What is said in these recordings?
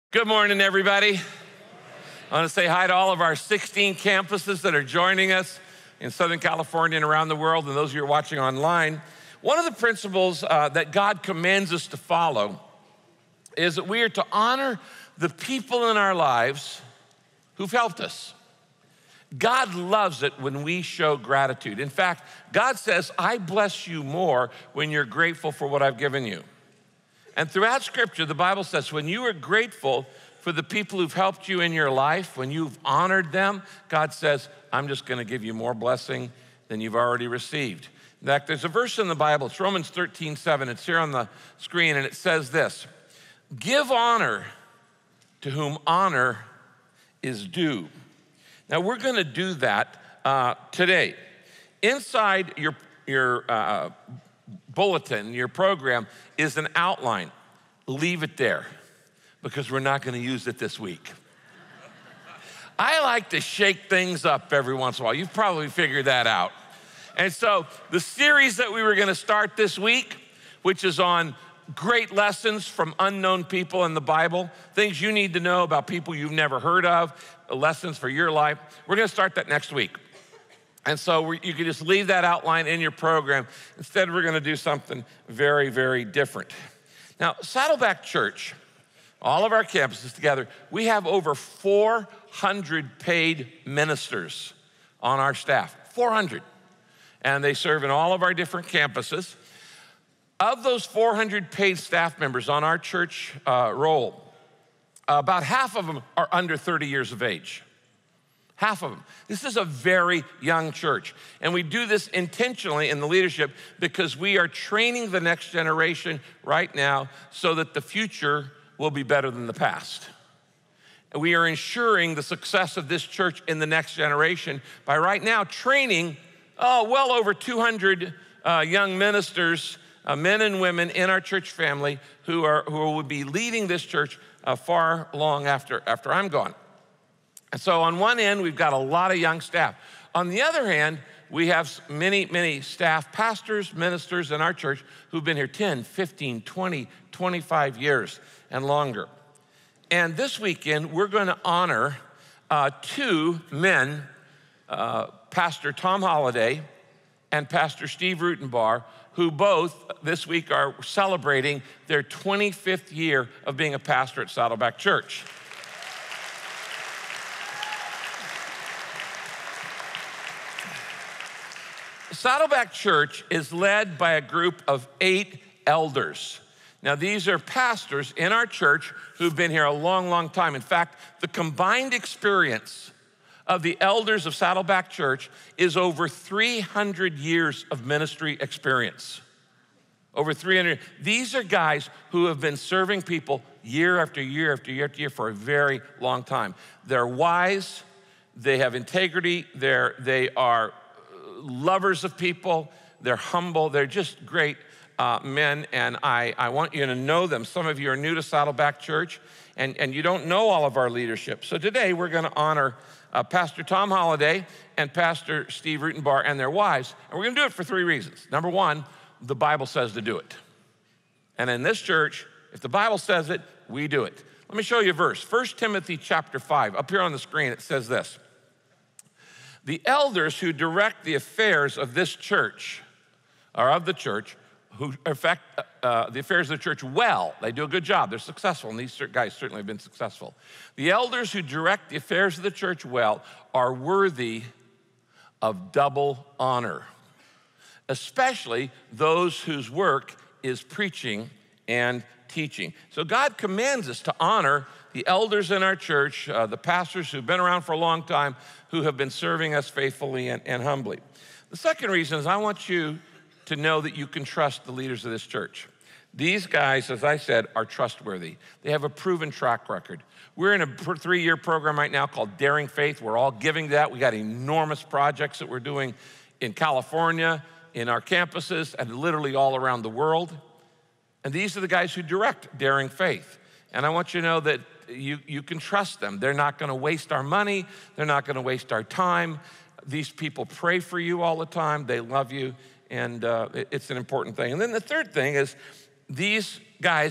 Good morning, everybody. I want to say hi to all of our 16 campuses that are joining us in Southern California and around the world, and those of you who are watching online. One of the principles that God commands us to follow is that we are to honor the people in our lives who've helped us. God loves it when we show gratitude. In fact, God says, I bless you more when you're grateful for what I've given you. And throughout Scripture, the Bible says when you are grateful for the people who've helped you in your life, when you've honored them, God says, I'm just going to give you more blessing than you've already received. In fact, there's a verse in the Bible, it's Romans 13:7. It's here on the screen, and it says this: give honor to whom honor is due. Now, we're going to do that today. Inside your bulletin, your program, is an outline. Leave it there because we're not going to use it this week. I like to shake things up every once in a while. You've probably figured that out. And so the series that we were going to start this week, which is on great lessons from unknown people in the Bible, things you need to know about people you've never heard of, lessons for your life, we're going to start that next week. And so you can just leave that outline in your program. Instead, we're going to do something very, very different. Now, Saddleback Church, all of our campuses together, we have over 400 paid ministers on our staff, 400. And they serve in all of our different campuses. Of those 400 paid staff members on our church roll, about half of them are under 30 years of age. Half of them. This is a very young church. And we do this intentionally in the leadership because we are training the next generation right now so that the future will be better than the past. And we are ensuring the success of this church in the next generation by right now training well over 200 young ministers, men and women in our church family who will be leading this church far long after I'm gone. And so on one end, we've got a lot of young staff. On the other hand, we have many, many staff, pastors, ministers in our church who've been here 10, 15, 20, 25 years and longer. And this weekend, we're going to honor two men, Pastor Tom Holladay and Pastor Steve Rutenbar, who both this week are celebrating their 25th year of being a pastor at Saddleback Church. Saddleback Church is led by a group of 8 elders. Now, these are pastors in our church who've been here a long, long time. In fact, the combined experience of the elders of Saddleback Church is over 300 years of ministry experience. Over 300. These are guys who have been serving people year after year after year after year for a very long time. They're wise, they have integrity, they are lovers of people, they're humble, they're just great men, and I want you to know them. Some of you are new to Saddleback Church, and you don't know all of our leadership. So today we're going to honor Pastor Tom Holladay and Pastor Steve Rutenbar and their wives, and we're going to do it for 3 reasons. Number one, the Bible says to do it. And in this church, if the Bible says it, we do it. Let me show you a verse. 1 Timothy chapter 5, up here on the screen, it says this: the elders who direct the affairs of this church, or of the church, who affect the affairs of the church well, they do a good job, they're successful, and these guys certainly have been successful. The elders who direct the affairs of the church well are worthy of double honor, especially those whose work is preaching and teaching. So God commands us to honor the elders in our church, the pastors who've been around for a long time, who have been serving us faithfully and humbly. The second reason is I want you to know that you can trust the leaders of this church. These guys, as I said, are trustworthy. They have a proven track record. We're in a 3-year program right now called Daring Faith. We're all giving that. We got enormous projects that we're doing in California, in our campuses, and literally all around the world. And these are the guys who direct Daring Faith. And I want you to know that you can trust them. They're not going to waste our money. They're not going to waste our time. These people pray for you all the time. They love you, and it's an important thing. And then the third thing is these guys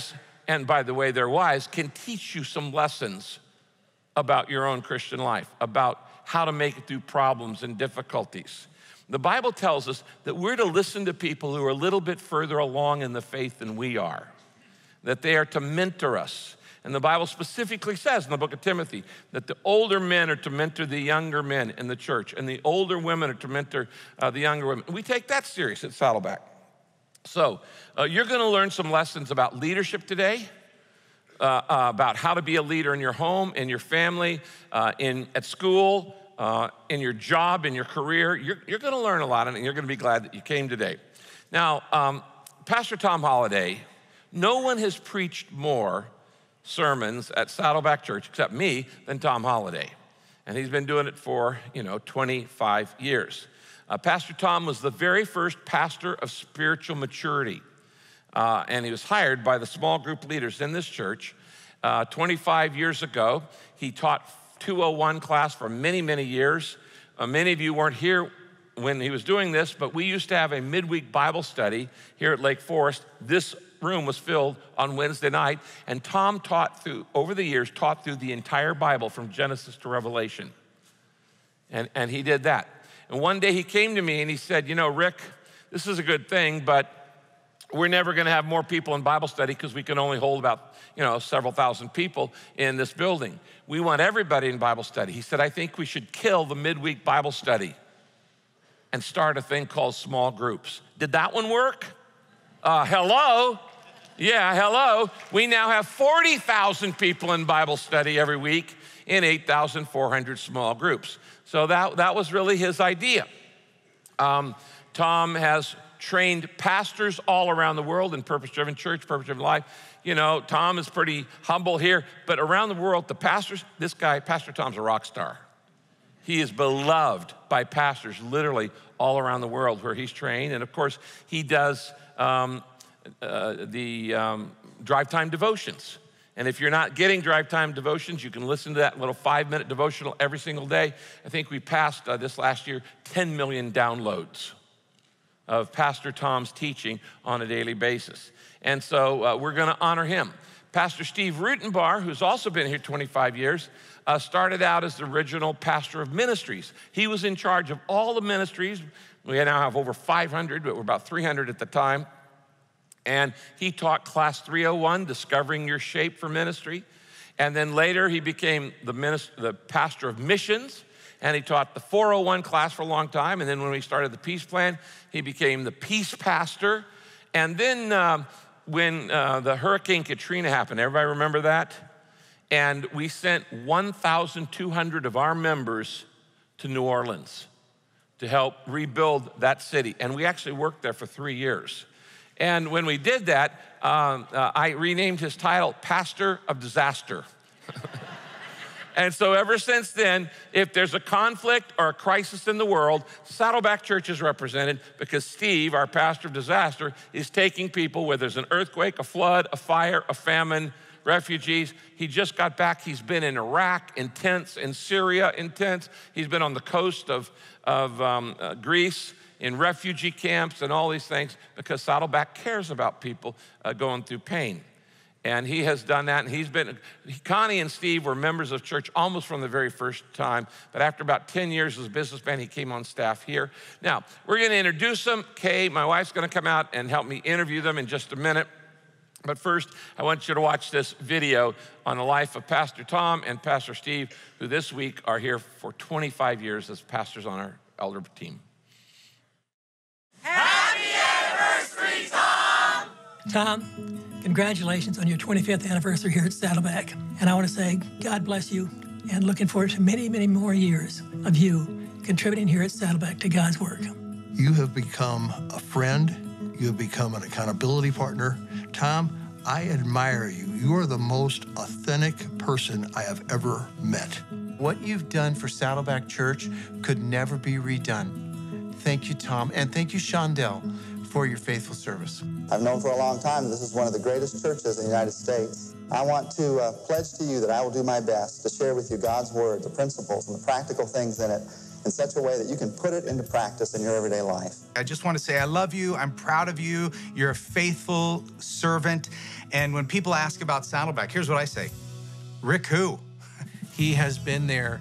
and by the way, their wives, can teach you some lessons about your own Christian life, about how to make it through problems and difficulties. The Bible tells us that we're to listen to people who are a little bit further along in the faith than we are, that they are to mentor us. And the Bible specifically says in the book of Timothy that the older men are to mentor the younger men in the church, and the older women are to mentor the younger women. We take that serious at Saddleback. So you're gonna learn some lessons about leadership today, about how to be a leader in your home, in your family, at school, in your job, in your career. You're gonna learn a lot, and you're gonna be glad that you came today. Now, Pastor Tom Holladay, no one has preached more sermons at Saddleback Church, except me, than Tom Holladay. And he's been doing it for, 25 years. Pastor Tom was the very first pastor of spiritual maturity. And he was hired by the small group leaders in this church 25 years ago. He taught 201 class for many, many years. Many of you weren't here when he was doing this, but we used to have a midweek Bible study here at Lake Forest. This room was filled on Wednesday night, and Tom over the years, taught through the entire Bible from Genesis to Revelation. And he did that. And one day he came to me and he said, Rick, this is a good thing, but we're never gonna have more people in Bible study because we can only hold about, several thousand people in this building. We want everybody in Bible study. He said, I think we should kill the midweek Bible study and start a thing called small groups. Did that one work? Hello? Yeah, hello. We now have 40,000 people in Bible study every week in 8,400 small groups. So that was really his idea. Tom has trained pastors all around the world in purpose-driven church, purpose-driven life. Tom is pretty humble here, but around the world, the pastors, this guy, Pastor Tom's a rock star. He is beloved by pastors literally all around the world where he's trained. And of course, he does the Drivetime devotions. And if you're not getting Drivetime devotions, you can listen to that little 5-minute devotional every single day. I think we passed this last year 10 million downloads of Pastor Tom's teaching on a daily basis. And so we're gonna honor him. Pastor Steve Rutenbar, who's also been here 25 years, started out as the original pastor of ministries. He was in charge of all the ministries. We now have over 500, but we're about 300 at the time. And he taught class 301, Discovering Your Shape for Ministry. And then later he became the pastor of missions, and he taught the 401 class for a long time. And then when we started the Peace Plan, he became the Peace Pastor. And then when the Hurricane Katrina happened, everybody remember that? And we sent 1,200 of our members to New Orleans to help rebuild that city. And we actually worked there for 3 years. And when we did that, I renamed his title Pastor of Disaster. And so ever since then, if there's a conflict or a crisis in the world, Saddleback Church is represented because Steve, our pastor of disaster, is taking people where there's an earthquake, a flood, a fire, a famine, refugees. He just got back. He's been in Iraq, in tents, in Syria, in tents. He's been on the coast of Greece, in refugee camps and all these things because Saddleback cares about people going through pain. And he has done that, and Connie and Steve were members of church almost from the very first time, but after about 10 years as a businessman, he came on staff here. Now, we're gonna introduce them. Kay, my wife's gonna come out and help me interview them in just a minute. But first, I want you to watch this video on the life of Pastor Tom and Pastor Steve, who this week are here for 25 years as pastors on our elder team. Happy anniversary, Tom! Tom, congratulations on your 25th anniversary here at Saddleback. And I want to say, God bless you, and looking forward to many, many more years of you contributing here at Saddleback to God's work. You have become a friend. You have become an accountability partner. Tom, I admire you. You are the most authentic person I have ever met. What you've done for Saddleback Church could never be redone. Thank you, Tom, and thank you, Shondell, for your faithful service. I've known for a long time this is one of the greatest churches in the United States. I want to pledge to you that I will do my best to share with you God's Word, the principles and the practical things in it, in such a way that you can put it into practice in your everyday life. I just want to say I love you. I'm proud of you. You're a faithful servant. And when people ask about Saddleback, here's what I say. Rick who? He has been there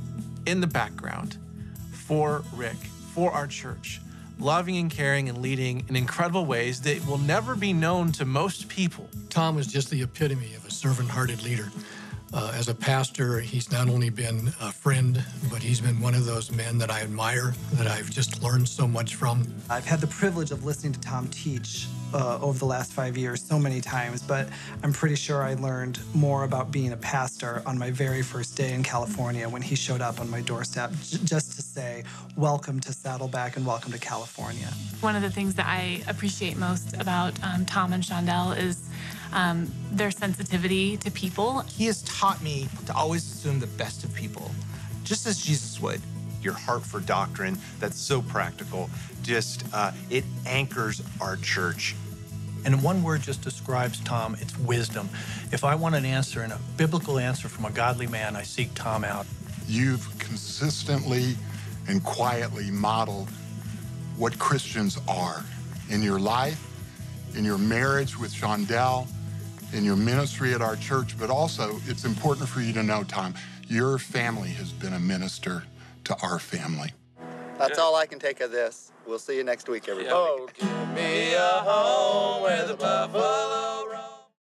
in the background for Rick, for our church, loving and caring and leading in incredible ways that will never be known to most people. Tom is just the epitome of a servant-hearted leader. As a pastor, he's not only been a friend, but he's been one of those men that I admire, that I've just learned so much from. I've had the privilege of listening to Tom teach over the last 5 years so many times, but I'm pretty sure I learned more about being a pastor on my very first day in California when he showed up on my doorstep just to say, welcome to Saddleback and welcome to California. One of the things that I appreciate most about Tom and Shondell is their sensitivity to people. He has taught me to always assume the best of people, just as Jesus would. Your heart for doctrine, that's so practical. Just, it anchors our church. And one word just describes Tom, it's wisdom. If I want an answer and a biblical answer from a godly man, I seek Tom out. You've consistently and quietly modeled what Christians are in your life, in your marriage with Shondell, in your ministry at our church, but also it's important for you to know, Tom, your family has been a minister to our family. That's all I can take of this. We'll see you next week, everybody. Oh, give me a home where the buffalo roam.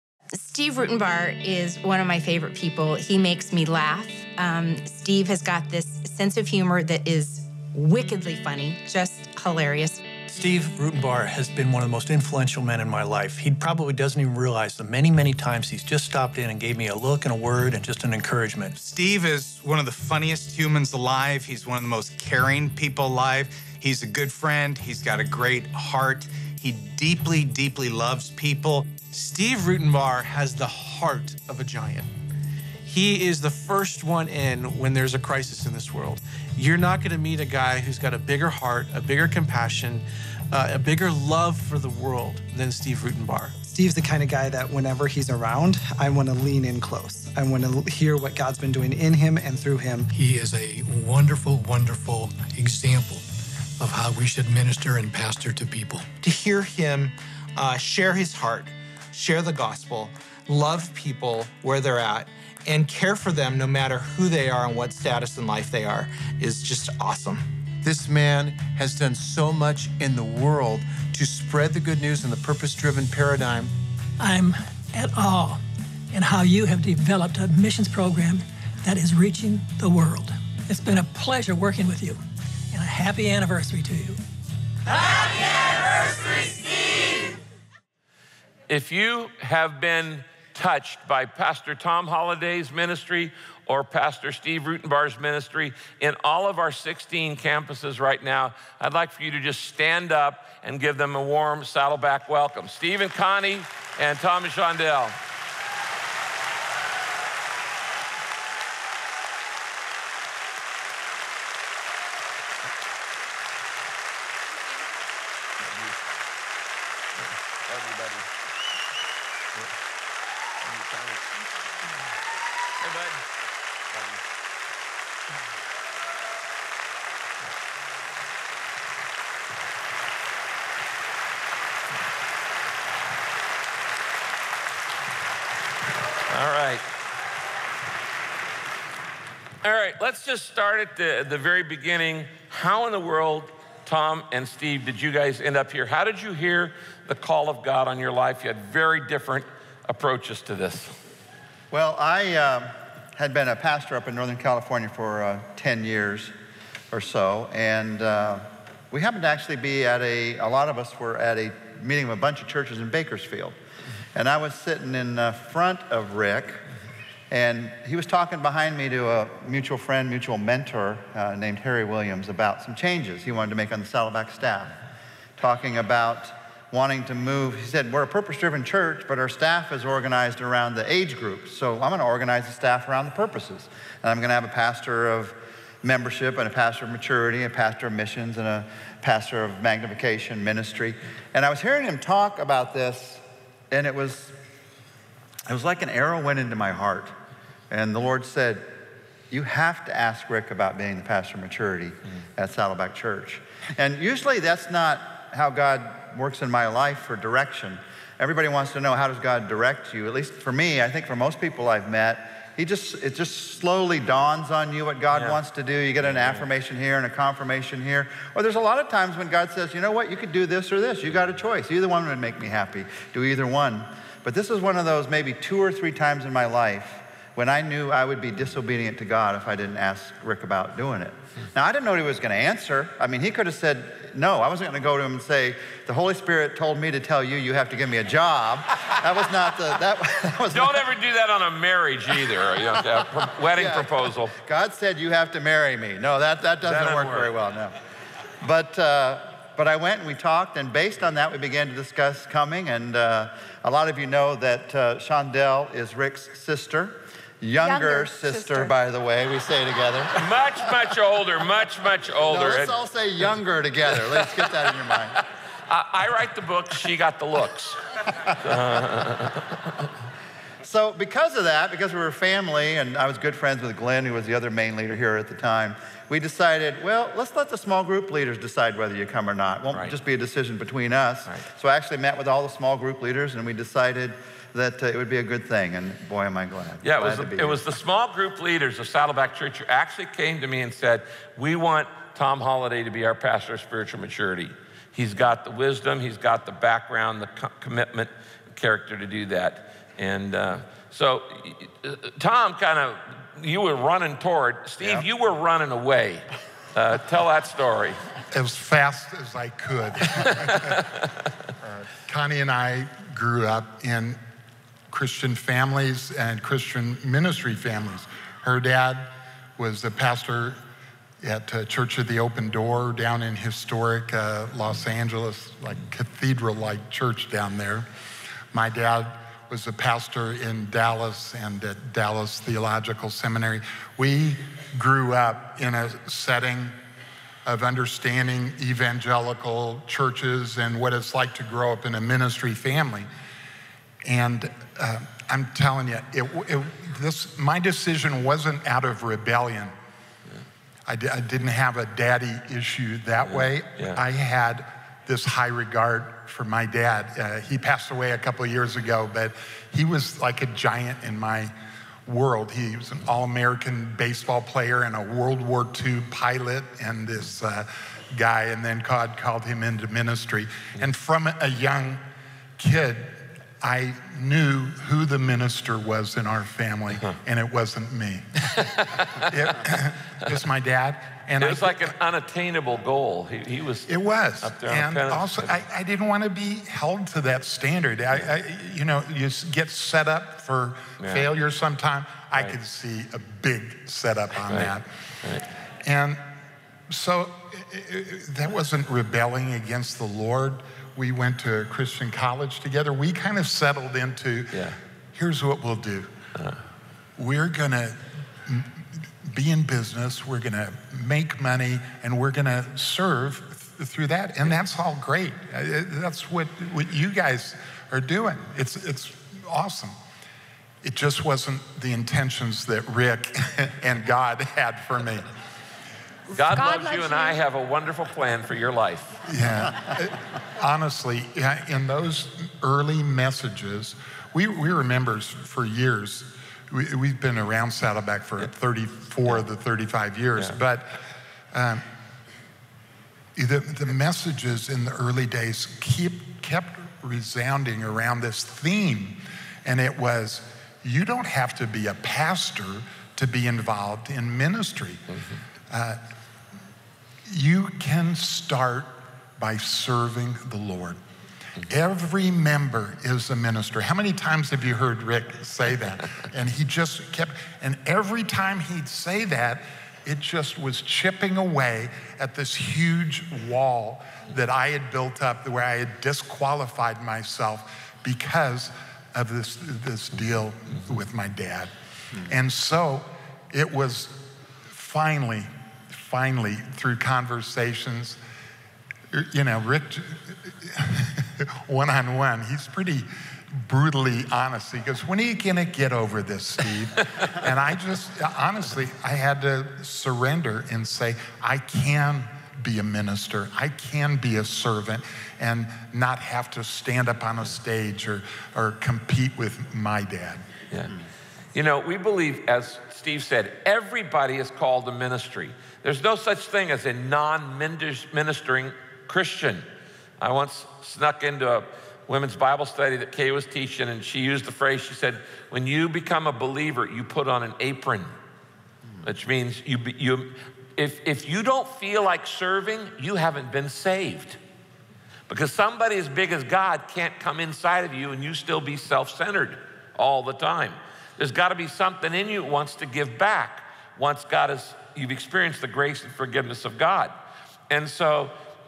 Steve Rutenbar is one of my favorite people. He makes me laugh. Steve has got this sense of humor that is wickedly funny, just hilarious. Steve Rutenbar has been one of the most influential men in my life. He probably doesn't even realize the many, many times he's just stopped in and gave me a look and a word and just an encouragement. Steve is one of the funniest humans alive. He's one of the most caring people alive. He's a good friend. He's got a great heart. He deeply, deeply loves people. Steve Rutenbar has the heart of a giant. He is the first one in when there's a crisis in this world. You're not going to meet a guy who's got a bigger heart, a bigger compassion, a bigger love for the world than Steve Rutenbar. Steve's the kind of guy that whenever he's around, I want to lean in close. I want to hear what God's been doing in him and through him. He is a wonderful, wonderful example of how we should minister and pastor to people. To hear him share his heart, share the gospel, love people where they're at, and care for them no matter who they are and what status in life they are is just awesome. This man has done so much in the world to spread the good news in the purpose-driven paradigm. I'm at awe in how you have developed a missions program that is reaching the world. It's been a pleasure working with you, and a happy anniversary to you. Happy anniversary, Steve! If you have been touched by Pastor Tom Holladay's ministry or Pastor Steve Rutenbar's ministry in all of our 16 campuses right now, I'd like for you to just stand up and give them a warm Saddleback welcome. Steve and Connie and Tom and Shondell. All right, let's just start at the very beginning. How in the world, Tom and Steve, did you guys end up here? How did you hear the call of God on your life? You had very different approaches to this. Well, I had been a pastor up in Northern California for 10 years or so, and we happened to actually be at a lot of us were at a meeting of a bunch of churches in Bakersfield. And I was sitting in front of Rick, and he was talking behind me to a mutual friend, mutual mentor named Harry Williams about some changes he wanted to make on the Saddleback staff, talking about wanting to move. He said, we're a purpose-driven church, but our staff is organized around the age groups. So I'm going to organize the staff around the purposes. And I'm going to have a pastor of membership and a pastor of maturity, a pastor of missions, and a pastor of magnification ministry. And I was hearing him talk about this, and it was like an arrow went into my heart. And the Lord said, you have to ask Rick about being the pastor of maturity at Saddleback Church. And usually that's not how God works in my life for direction. Everybody wants to know, how does God direct you? At least for me, I think for most people I've met, it just slowly dawns on you what God wants to do. You get an affirmation here and a confirmation here. Or there's a lot of times when God says, you know what, you could do this or this. You got a choice. Either one would make me happy. Do either one. But this is one of those maybe 2 or 3 times in my life when I knew I would be disobedient to God if I didn't ask Rick about doing it. Now, I didn't know what he was going to answer. I mean, he could have said no. I wasn't going to go to him and say, the Holy Spirit told me to tell you, you have to give me a job. That was not the, that was Don't ever do that on a marriage either. You know, a wedding proposal. God said you have to marry me. No, that doesn't work very well, no. But I went and we talked, and based on that, we began to discuss coming. And a lot of you know that Shondell is Rick's sister. Younger sister, by the way, we say together. Much older, much older. No, let's all say younger together. Let's get that in your mind. I write the books, she got the looks. So because of that, because we were family, and I was good friends with Glenn, who was the other main leader here at the time, we decided, well, let's let the small group leaders decide whether you come or not. It won't just be a decision between us. So I actually met with all the small group leaders, and we decided that it would be a good thing, and boy, am I glad. Yeah, it was the small group leaders of Saddleback Church who actually came to me and said, we want Tom Holladay to be our pastor of spiritual maturity. He's got the wisdom, he's got the background, the commitment, character to do that. And so Tom you were running toward, Steve, you were running away. Tell that story. As fast as I could. Connie and I grew up in Christian families and Christian ministry families. Her dad was a pastor at Church of the Open Door down in historic Los Angeles, like cathedral-like church down there. My dad was a pastor in Dallas and at Dallas Theological Seminary. We grew up in a setting of understanding evangelical churches and what it's like to grow up in a ministry family. And I'm telling you, my decision wasn't out of rebellion. I didn't have a daddy issue that way. I had this high regard for my dad. He passed away a couple of years ago, but he was like a giant in my world. He was an All-American baseball player and a World War II pilot, and this guy, and then God called him into ministry. And from a young kid, I knew who the minister was in our family, and it wasn't me. It was my dad. And it was like an unattainable goal. He was. It was. Up there and also, I didn't want to be held to that standard. You get set up for failure sometime. I could see a big setup on that. And so that wasn't rebelling against the Lord. We went to Christian college together. We kind of settled into, here's what we'll do. We're going to be in business, we're going to make money, and we're going to serve through that. And that's all great. That's what you guys are doing. It's awesome. It just wasn't the intentions that Rick and God had for me. God loves you, and I have a wonderful plan for your life. Yeah. Honestly, in those early messages, we were members for years. We've been around Saddleback for 34 of the 35 years, but the messages in the early days kept resounding around this theme, and it was, you don't have to be a pastor to be involved in ministry. You can start by serving the Lord. Every member is a minister. How many times have you heard Rick say that? And he just kept, and every time he'd say that, it just was chipping away at this huge wall that I had built up where I had disqualified myself because of this deal with my dad. And so it was finally through conversations, Rick, one-on-one, he's pretty brutally honest. He goes, when are you gonna get over this, Steve? And I just, honestly, I had to surrender and say, I can be a minister. I can be a servant and not have to stand up on a stage or compete with my dad. Yeah. You know, we believe, as Steve said, everybody is called to ministry. There's no such thing as a non-ministering Christian. I once snuck into a women's Bible study that Kay was teaching, and she used the phrase, she said, when you become a believer, you put on an apron, which means if you don't feel like serving, you haven't been saved. Because somebody as big as God can't come inside of you and you still be self-centered all the time. There's got to be something in you that wants to give back once you've experienced the grace and forgiveness of God. And so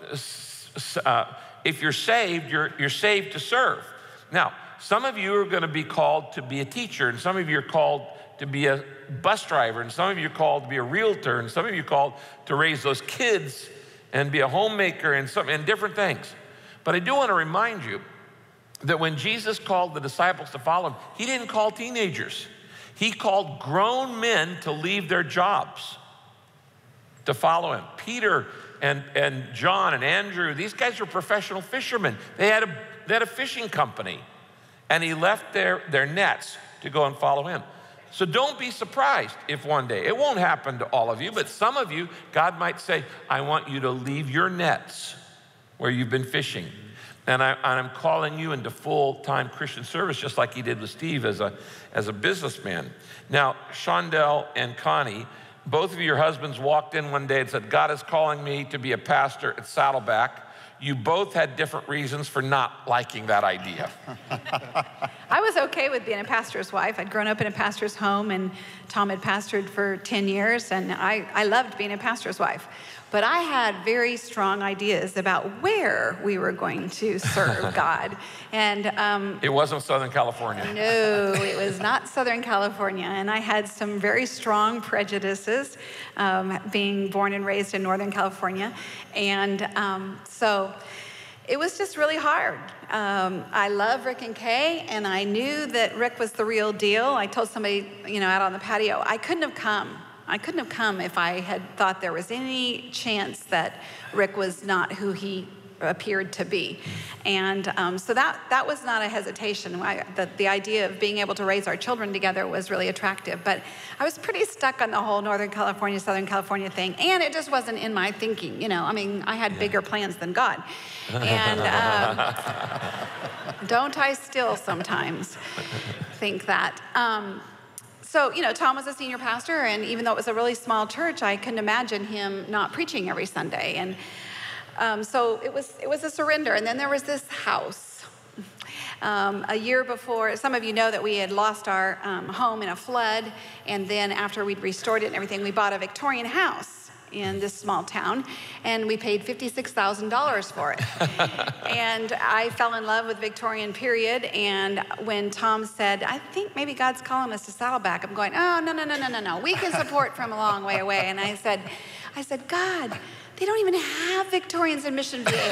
if you're saved, you're saved to serve. Now, some of you are going to be called to be a teacher, and some of you are called to be a bus driver, and some of you are called to be a realtor, and some of you are called to raise those kids and be a homemaker and different things. But I do want to remind you that when Jesus called the disciples to follow him, he didn't call teenagers. He called grown men to leave their jobs to follow him. Peter and John and Andrew, these guys were professional fishermen. They had a fishing company, and he left their nets to go and follow him. So don't be surprised if one day, it won't happen to all of you, but some of you, God might say, I want you to leave your nets where you've been fishing. And I'm calling you into full-time Christian service, just like he did with Steve as a businessman. Now, Shondell and Connie, both of your husbands walked in one day and said, God is calling me to be a pastor at Saddleback. You both had different reasons for not liking that idea. I was okay with being a pastor's wife. I'd grown up in a pastor's home, and Tom had pastored for 10 years, and I loved being a pastor's wife. But I had very strong ideas about where we were going to serve God. And it wasn't Southern California. No, it was not Southern California. And I had some very strong prejudices, being born and raised in Northern California. And so it was just really hard. I love Rick and Kay, and I knew that Rick was the real deal. I told somebody, out on the patio, I couldn't have come if I had thought there was any chance that Rick was not who he appeared to be. And so that was not a hesitation. The idea of being able to raise our children together was really attractive. But I was pretty stuck on the whole Northern California, Southern California thing. And it just wasn't in my thinking. I had bigger plans than God. And don't I still sometimes think that? So, Tom was a senior pastor, and even though it was a really small church, I couldn't imagine him not preaching every Sunday. And so it was a surrender. And then there was this house. A year before, some of you know that we had lost our home in a flood, and then after we'd restored it and everything, we bought a Victorian house in this small town, and we paid $56,000 for it. And I fell in love with Victorian period, and when Tom said, I think maybe God's calling us to Saddleback, I'm going, oh, no. We can support from a long way away. And I said, God, they don't even have Victorians in Mission Viejo.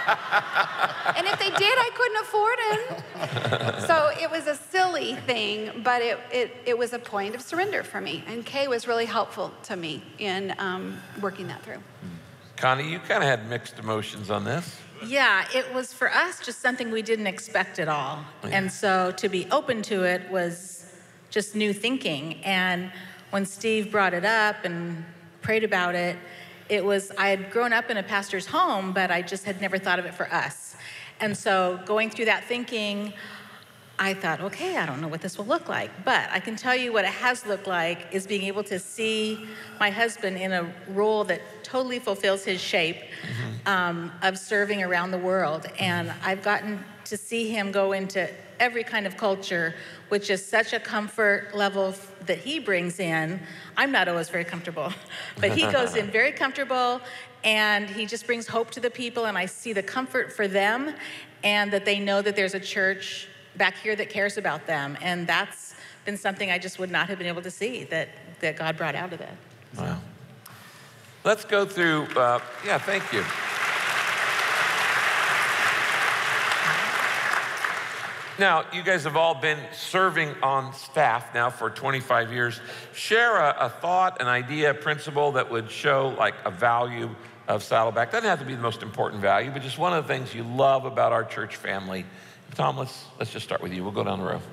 And if they did, I couldn't afford them. So it was a silly thing, but it was a point of surrender for me. And Kay was really helpful to me in working that through. Connie, you kind of had mixed emotions on this. Yeah, it was for us just something we didn't expect at all. Yeah. And so to be open to it was just new thinking. And when Steve brought it up and prayed about it, I had grown up in a pastor's home, but I just had never thought of it for us. And so going through that thinking, I thought, okay, I don't know what this will look like, but I can tell you what it has looked like is being able to see my husband in a role that totally fulfills his shape of serving around the world. And I've gotten to see him go into every kind of culture, which is such a comfort level that he brings in. I'm not always very comfortable, but he goes in very comfortable, and he just brings hope to the people, and I see the comfort for them, and that they know that there's a church back here that cares about them. And that's been something I just would not have been able to see that God brought out of it. Wow. Let's go through, thank you. Now, you guys have all been serving on staff now for 25 years. Share a thought, an idea, a principle that would show like a value of Saddleback. Doesn't have to be the most important value, but just one of the things you love about our church family. Tom, let's just start with you. We'll go down the row.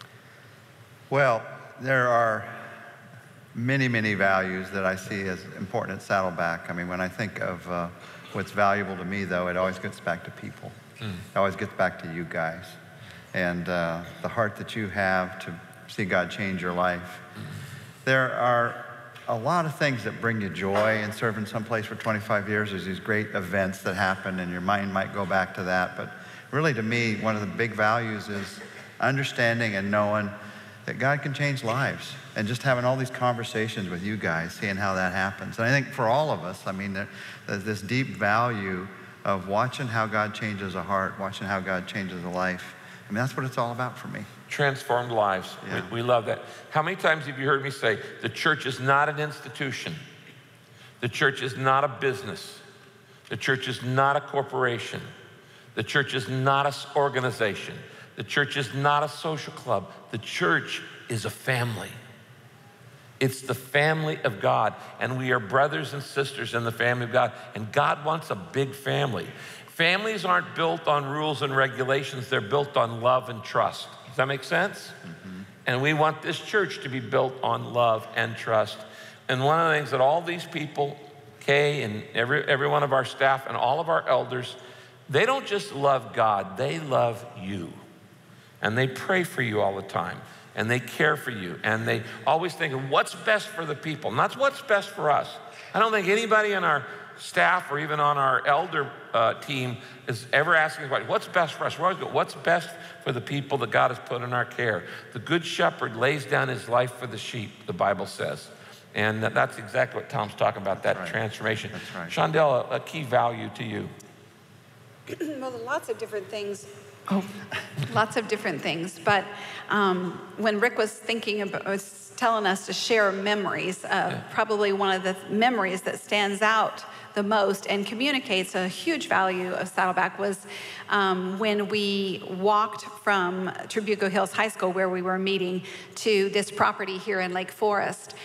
Well, there are many, many values that I see as important at Saddleback. I mean, when I think of what's valuable to me, though, it always gets back to people. It always gets back to you guys. And the heart that you have to see God change your life. There are a lot of things that bring you joy in serving someplace for 25 years. There's these great events that happen, and your mind might go back to that. But really, to me, one of the big values is understanding and knowing that God can change lives, and just having all these conversations with you guys, seeing how that happens. And I think for all of us, I mean, there's this deep value of watching how God changes a heart, watching how God changes a life. I mean, that's what it's all about for me. Transformed lives. Yeah. We love that. How many times have you heard me say, the church is not an institution. The church is not a business. The church is not a corporation. The church is not an organization. The church is not a social club. The church is a family. It's the family of God, and we are brothers and sisters in the family of God, and God wants a big family. Families aren't built on rules and regulations. They're built on love and trust. Does that make sense? Mm-hmm. And we want this church to be built on love and trust. And one of the things that all these people, Kay and every one of our staff and all of our elders, they don't just love God, they love you. And they pray for you all the time. And they care for you. And they always think of what's best for the people, not what's best for us. I don't think anybody in our staff or even on our elder team is ever asking what's best for us. We're always going, what's best for the people that God has put in our care? The good shepherd lays down his life for the sheep, the Bible says. And that's exactly what Tom's talking about, that transformation. That's right. Shondell, a key value to you. Well, lots of different things. Lots of different things. But when Rick was telling us to share memories, probably one of the memories that stands out the most and communicates a huge value of Saddleback was when we walked from Trabuco Hills High School, where we were meeting, to this property here in Lake Forest,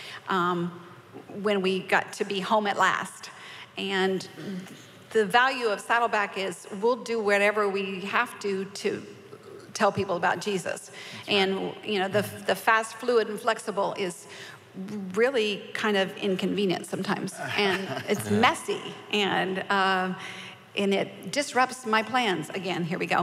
when we got to be home at last. And the value of Saddleback is we'll do whatever we have to tell people about Jesus. And you know, the fast, fluid, and flexible is really kind of inconvenient sometimes, and it's messy, and it disrupts my plans. Again, here we go.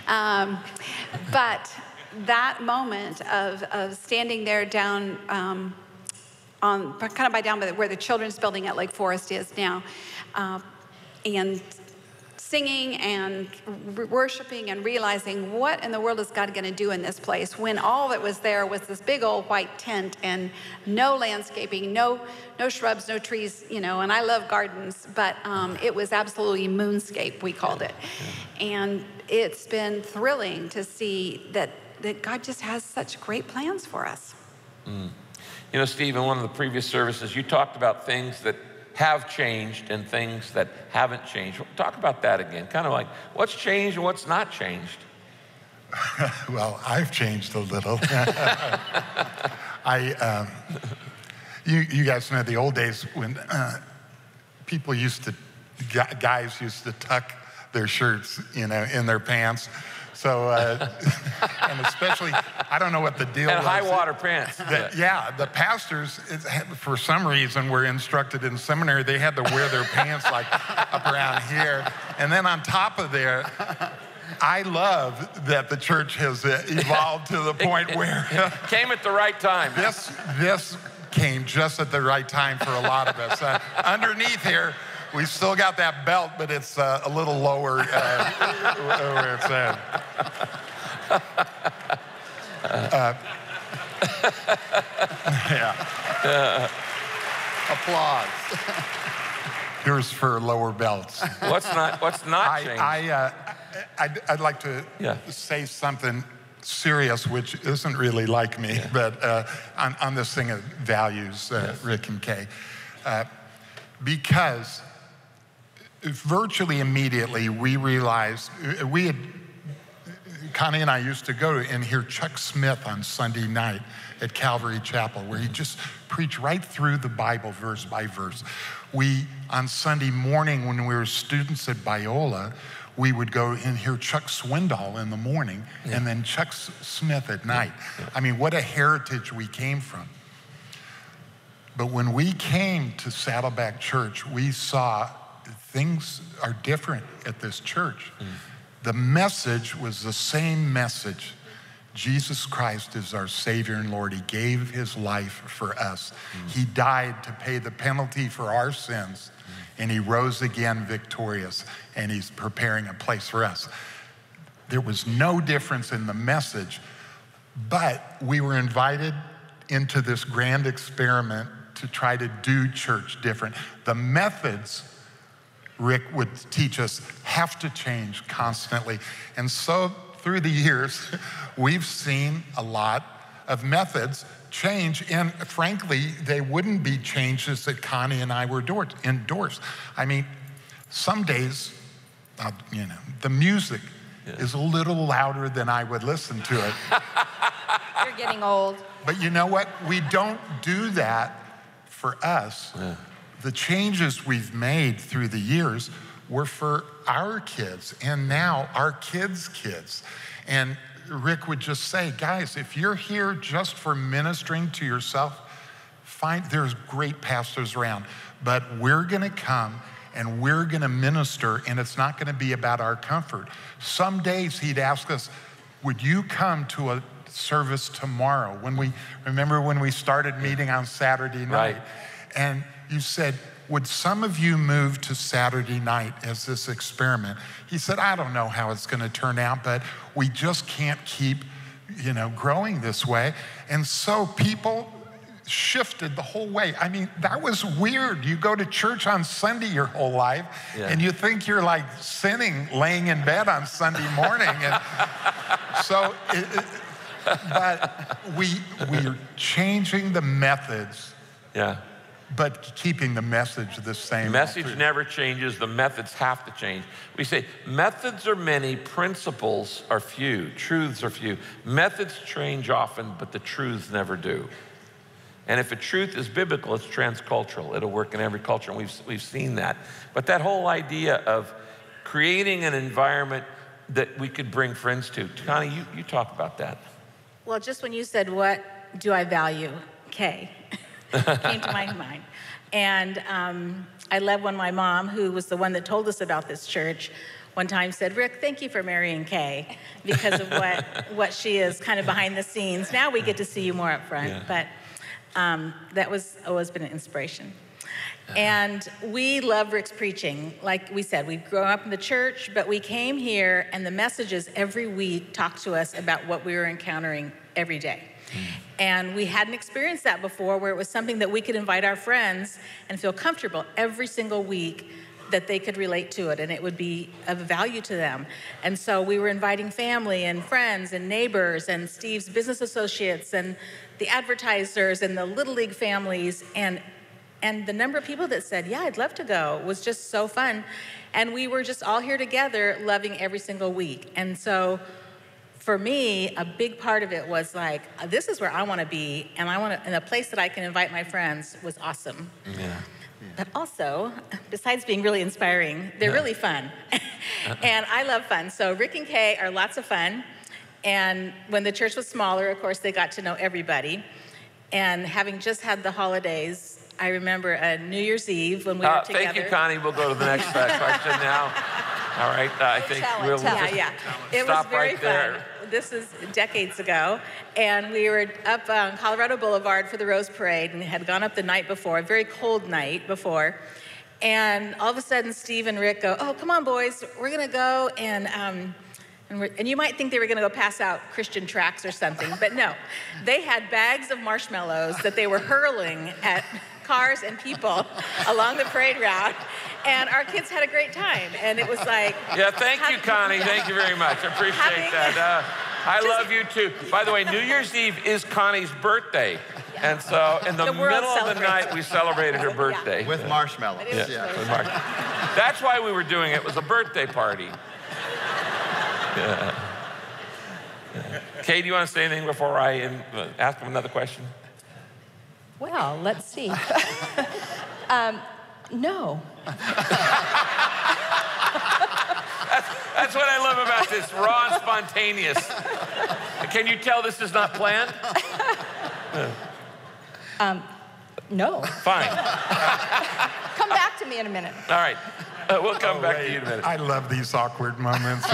But that moment of standing there down on kind of down by where the children's building at Lake Forest is now, and singing and worshiping and realizing what in the world is God going to do in this place when all that was there was this big old white tent and no landscaping, no shrubs, no trees, you know, and I love gardens, but it was absolutely moonscape, we called it. And it's been thrilling to see that God just has such great plans for us. You know, Steve, in one of the previous services, you talked about things that have changed and things that haven't changed. Talk about that again. Kind of like what's changed and what's not changed. Well, I've changed a little. You guys know the old days when people guys used to tuck their shirts, you know, in their pants. So, and especially, I don't know what the deal was. And high water pants. The pastors, for some reason, were instructed in seminary, they had to wear their pants like up around here. And then on top of there, I love that the church has evolved to the point where... Came at the right time. This came just at the right time for a lot of us. Underneath here, we still got that belt, but it's a little lower where it's at. Applause. Here's for lower belts. What's not changed? I'd like to say something serious, which isn't really like me, but on this thing of values, Rick and Kay. Because virtually immediately we realized, we had Connie and I used to go and hear Chuck Smith on Sunday night at Calvary Chapel, where he just preached right through the Bible verse by verse. We, on Sunday morning when we were students at Biola, we would go and hear Chuck Swindoll in the morning and then Chuck Smith at night. I mean, what a heritage we came from. But when we came to Saddleback Church, we saw things are different at this church. The message was the same message. Jesus Christ is our Savior and Lord. He gave his life for us. He died to pay the penalty for our sins, and he rose again victorious, and he's preparing a place for us. There was no difference in the message, but we were invited into this grand experiment to try to do church different. The methods, Rick would teach us, have to change constantly. And so through the years, we've seen a lot of methods change, and frankly, they wouldn't be changes that Connie and I were endorsed. I mean, some days, the music is a little louder than I would listen to it. You're getting old. But you know what? We don't do that for us. The changes we've made through the years were for our kids and now our kids' kids. And Rick would just say, guys, if you're here just for ministering to yourself, fine, there's great pastors around, but we're gonna come and we're gonna minister, and it's not gonna be about our comfort. Some days he'd ask us, would you come to a service tomorrow? Remember when we started meeting on Saturday night? And you said, would some of you move to Saturday night as this experiment? He said, I don't know how it's gonna turn out, but we just can't keep, growing this way. And so people shifted the whole way. I mean, that was weird. You go to church on Sunday your whole life, and you think you're like sinning, laying in bed on Sunday morning. And so, but we're changing the methods. But keeping the message the same. The message never changes, the methods have to change. We say methods are many, principles are few, truths are few. Methods change often, but the truths never do. And if a truth is biblical, it's transcultural. It'll work in every culture, and we've seen that. But that whole idea of creating an environment that we could bring friends to. Connie, you talk about that. Well, just when you said, what do I value? Kay. Came to my mind. And I love when my mom, who was the one that told us about this church, one time said, Rick, thank you for marrying Kay because of what she is kind of behind the scenes. Now we get to see you more up front, but that was always been an inspiration. And we love Rick's preaching. Like we said, we've grown up in the church, but we came here and the messages every week talked to us about what we were encountering every day. And we hadn't experienced that before, where it was something that we could invite our friends and feel comfortable every single week that they could relate to it and it would be of value to them. And so we were inviting family and friends and neighbors and Steve's business associates and the advertisers and the Little League families, and the number of people that said, yeah, I'd love to go, was just so fun. And we were just all here together loving every single week. And so for me, a big part of it was like, this is where I want to be, and and a place that I can invite my friends was awesome. But also, besides being really inspiring, they're really fun. And I love fun. So Rick and Kay are lots of fun. And when the church was smaller, of course, they got to know everybody. And having just had the holidays, I remember New Year's Eve when we were together. Thank you, Connie. We'll go to the next question now. All right, I think we'll It was very right there. fun. This is decades ago, and we were up on Colorado Boulevard for the Rose Parade and had gone up the night before, a very cold night before, and all of a sudden Steve and Rick go, oh, come on, boys, we're gonna go, and you might think they were gonna go pass out Christian tracts or something, but no. They had bags of marshmallows that they were hurling at cars and people along the parade route, and our kids had a great time, and it was like... Yeah, thank you, Connie. Thank you very much. I appreciate that. I love you, too. By the way, New Year's Eve is Connie's birthday, and so in the middle of the night, we celebrated her birthday. With marshmallows. With marshmallows. That's why we were doing it. It was a birthday party. Kay, do you want to say anything before I ask him another question? Well, let's see. No. That's what I love about this, raw and spontaneous. Can you tell this is not planned? No. Fine. Come back to me in a minute. All right. We'll come back to you in a minute. I love these awkward moments.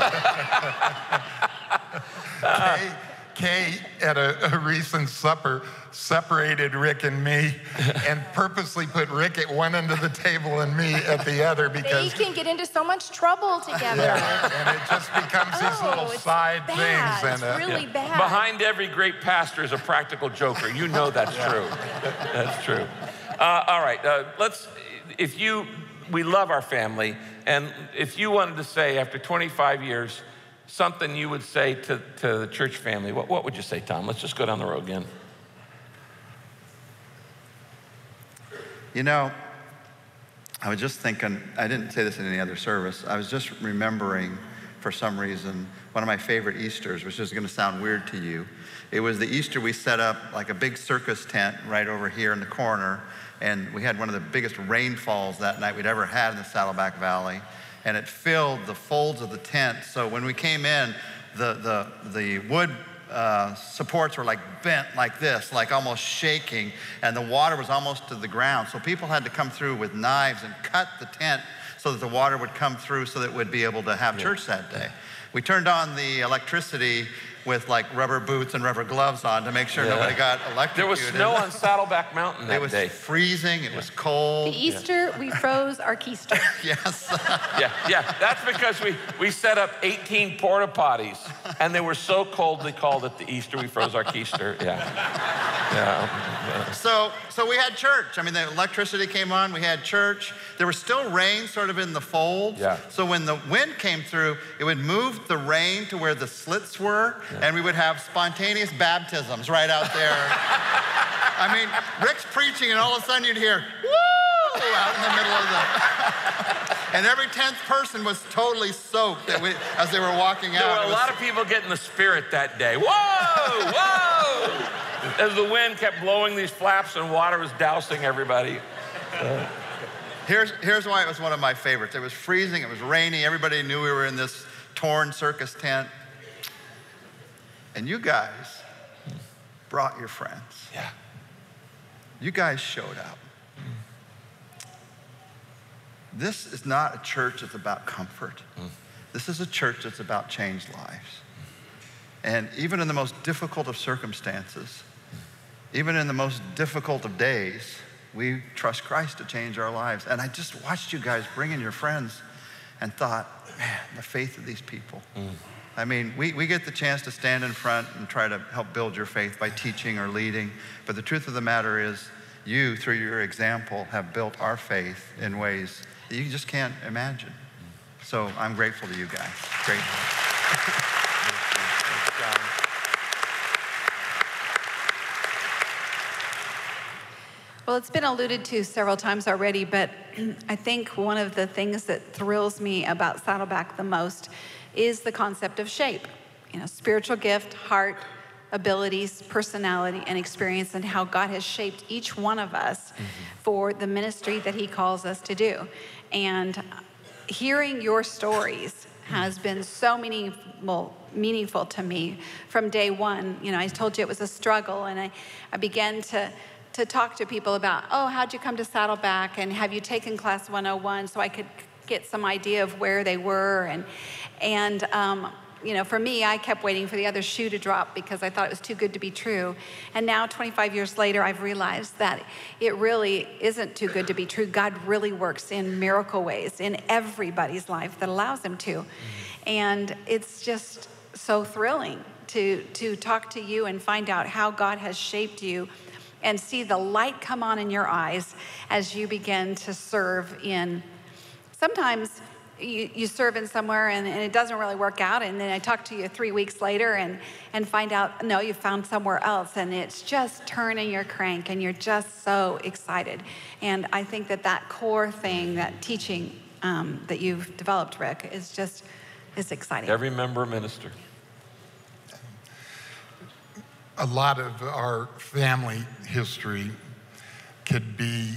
Kay at a recent supper separated Rick and me and purposely put Rick at one end of the table and me at the other because They can get into so much trouble together. and it just becomes these little side bad. things. It's really bad. Behind every great pastor is a practical joker. You know that's true. That's true. All right. We love our family, and if you wanted to say after 25 years something you would say to the church family, what would you say, Tom? Let's just go down the road again. You know, I was just thinking, I didn't say this in any other service, I was just remembering for some reason one of my favorite Easters, which is going to sound weird to you. It was the Easter we set up like a big circus tent right over here in the corner, and we had one of the biggest rainfalls that night we'd ever had in the Saddleback Valley, and it filled the folds of the tent. So when we came in, the wood supports were like bent like this, like almost shaking, and the water was almost to the ground. So people had to come through with knives and cut the tent so that the water would come through so that we'd be able to have church that day. We turned on the electricity with like rubber boots and rubber gloves on to make sure nobody got electrocuted. There was snow on Saddleback Mountain that day. It was freezing, it was cold. The Easter, we froze our keister. Yes. Yeah, that's because we set up 18 porta potties, and they were so cold they called it the Easter we froze our keister. Yeah. So we had church. I mean, the electricity came on, we had church. There was still rain sort of in the folds. Yeah. So when the wind came through, it would move the rain to where the slits were, and we would have spontaneous baptisms right out there. I mean, Rick's preaching, and all of a sudden you'd hear, woo, out in the middle of the... And every 10th person was totally soaked as they were walking out. There were a lot of people getting the Spirit that day. Whoa, whoa! As the wind kept blowing these flaps and water was dousing everybody. Here's why it was one of my favorites. It was freezing, it was rainy, everybody knew we were in this torn circus tent. And you guys brought your friends. Yeah. You guys showed up. This is not a church that's about comfort. This is a church that's about changed lives. And even in the most difficult of circumstances, even in the most difficult of days, we trust Christ to change our lives. And I just watched you guys bring in your friends and thought, man, the faith of these people. I mean, we get the chance to stand in front and try to help build your faith by teaching or leading. But the truth of the matter is, you, through your example, have built our faith in ways that you just can't imagine. So I'm grateful to you guys. Grateful. Well, it's been alluded to several times already, but I think one of the things that thrills me about Saddleback the most is the concept of shape. You know, spiritual gift, heart, abilities, personality, and experience, and how God has shaped each one of us for the ministry that He calls us to do. And hearing your stories has been so meaningful to me from day one. You know, I told you it was a struggle, and I began to talk to people about, oh, how'd you come to Saddleback, and have you taken Class 101, so I could get some idea of where they were. And you know, for me, I kept waiting for the other shoe to drop because I thought it was too good to be true. And now, 25 years later, I've realized that it really isn't too good to be true. God really works in miracle ways in everybody's life that allows Him to. And it's just so thrilling to talk to you and find out how God has shaped you and see the light come on in your eyes as you begin to serve in. Sometimes you serve in somewhere and it doesn't really work out, and then I talk to you 3 weeks later and find out, no, you found somewhere else, and it's just turning your crank and you're just so excited. And I think that core thing, that teaching that you've developed, Rick, is exciting. Every member minister. a lot of our family history could be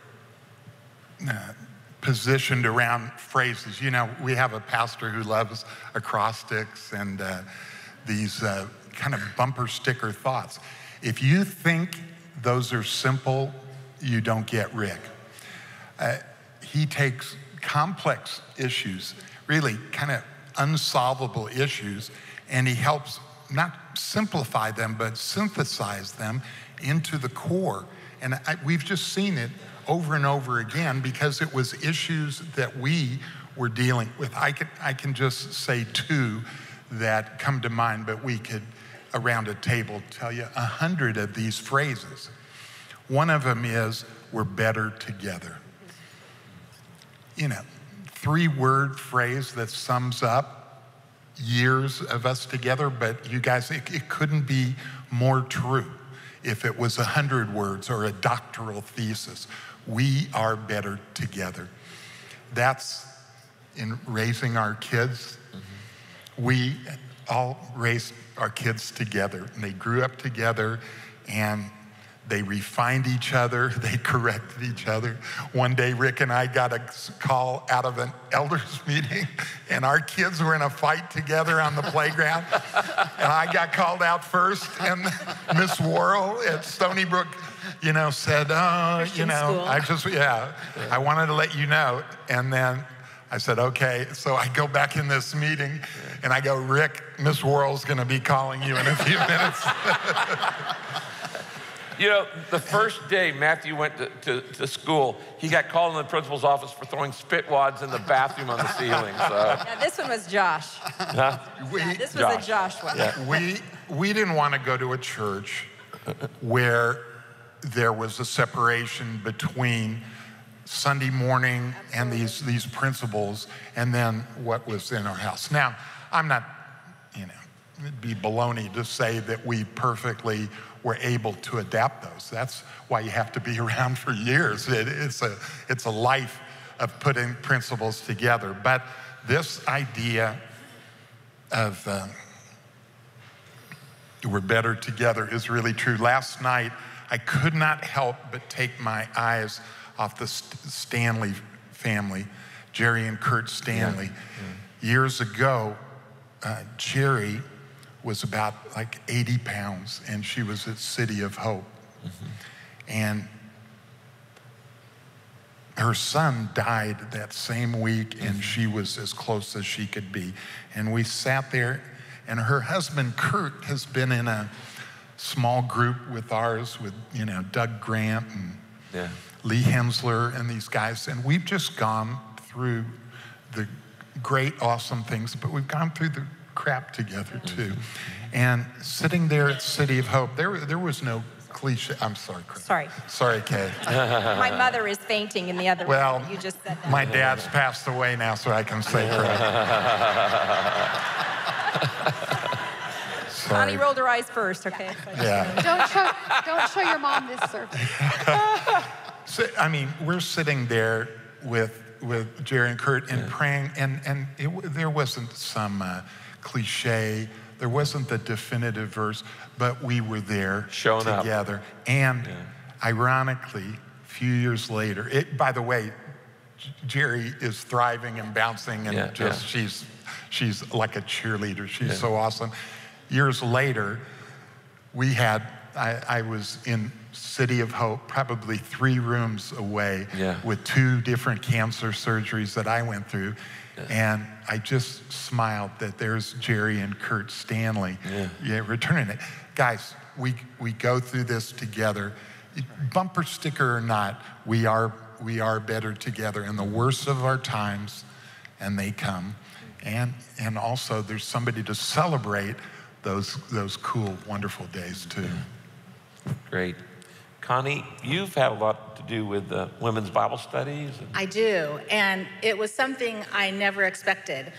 positioned around phrases. You know, we have a pastor who loves acrostics and these kind of bumper sticker thoughts. If you think those are simple, you don't get Rick. He takes complex issues, really kind of unsolvable issues, and he helps not simplify them, but synthesize them into the core. And we've just seen it over and over again because it was issues that we were dealing with. I can just say two that come to mind, but we could, around a table, tell you 100 of these phrases. One of them is, we're better together. You know, 3-word phrase that sums up years of us together, but you guys, it couldn't be more true if it was 100 words or a doctoral thesis. We are better together. That's in raising our kids. We all raised our kids together, and they grew up together, and they refined each other, they corrected each other. One day, Rick and I got a call out of an elders meeting, and our kids were in a fight together on the playground. And I got called out first, and Miss Worrell at Stony Brook, you know, said, oh, you know, I wanted to let you know. And then I said, okay. So I go back in this meeting, and I go, Rick, Miss Worrell's gonna be calling you in a few minutes. You know, the first day Matthew went to school, he got called in the principal's office for throwing spit wads in the bathroom on the ceiling. So. Yeah, this one was Josh. Huh? This was a Josh one. Yeah. We didn't want to go to a church where there was a separation between Sunday morning and these principles and then what was in our house. Now, I'm not, you know, it'd be baloney to say that we perfectly were able to adapt those. That's why you have to be around for years. It's a life of putting principles together. But this idea of we're better together is really true. Last night, I could not help but take my eyes off the Stanley family, Jerry and Kurt Stanley. Years ago, Jerry was about like 80 pounds, and she was at City of Hope. And her son died that same week, and she was as close as she could be. And we sat there, and her husband, Kurt, has been in a small group with ours, with, you know, Doug Grant and Lee Hensler and these guys. And we've just gone through the great, awesome things, but we've gone through the crap together too. And sitting there at City of Hope, there was no cliche. I'm sorry, Chris. Sorry, Kay. My mother is fainting in the other room. You just said that. My dad's passed away now, so I can say Connie rolled her eyes first, okay? Yeah. Don't show your mom this service. So, I mean, we're sitting there with Jerry and Kurt and praying, and there wasn't some cliche, there wasn't the definitive verse, but we were there showing together. Up. And ironically, a few years later, by the way, Jerry is thriving and bouncing, and she's like a cheerleader. She's so awesome. Years later, I was in City of Hope, probably 3 rooms away, with 2 different cancer surgeries that I went through. And I just smiled that there's Jerry and Kurt Stanley returning it. Guys, we go through this together. Bumper sticker or not, we are better together in the worst of our times, and they come. And also there's somebody to celebrate those cool, wonderful days too. Great. Connie, you've had a lot to do with women's Bible studies. I do, and it was something I never expected.